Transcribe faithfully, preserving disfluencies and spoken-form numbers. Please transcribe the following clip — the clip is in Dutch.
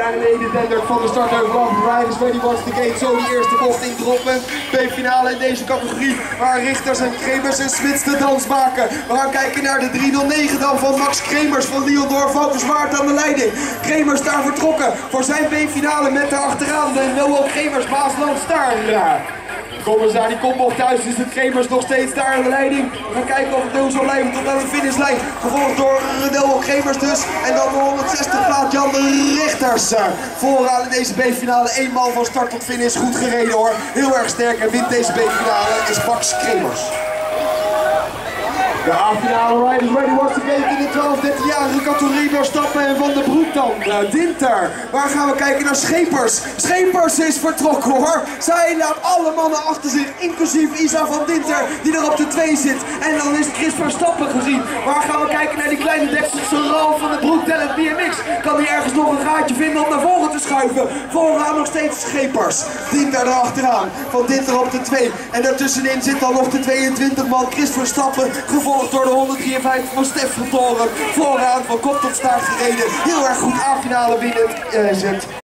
naar beneden dendert van de startheuvel af. Riders ready once the gate, zo die eerste bocht ingeroepen. B-finale in deze categorie, waar Richters en Kremers en Smits de dans maken. We gaan kijken naar de drie nul negen dan van Max Kremers van Liondorf Valkenswaard aan de leiding. Kremers daar vertrokken voor zijn B-finale met daarachteraan de Noel Kremers Maasland Star. Komen ze naar die kopbocht thuis, is de Kremers nog steeds daar aan de leiding. We gaan kijken of het nu zal blijven tot aan de finishlijn. Gevolgd door Noel Kremers dus. En dan de honderdzestig plaat Jan Richters. Vooraan in deze B-finale, eenmaal van start tot finish. Goed gereden hoor. Heel erg sterk en wint deze B-finale is Max Kremers. De A-finale Riders ready once again in de twaalf dertien-jarige categorie door Stappen en Van der Broek dan. Uh, Dinter. Waar gaan we kijken naar Schepers? Schepers is vertrokken hoor. Zij laat alle mannen achter zich, inclusief Isa van Dinter die er op de twee zit. En dan is Chris Verstappen gezien. Waar gaan we kijken naar die kleine Dekselse Ralf van der Broek Talent B M X? Kan hij ergens nog een gaatje vinden om naar voren te schuiven? Vooraan nog steeds Schepers. Dinter erachteraan. Van Dinter op de twee. En daartussenin zit dan nog de tweeëntwintig man Chris Verstappen. Gevolgd door de honderddrieënvijftig van Stef Vertoren. Vooraan van kop tot staart gereden. Heel erg goed A-finale winnen. Uh,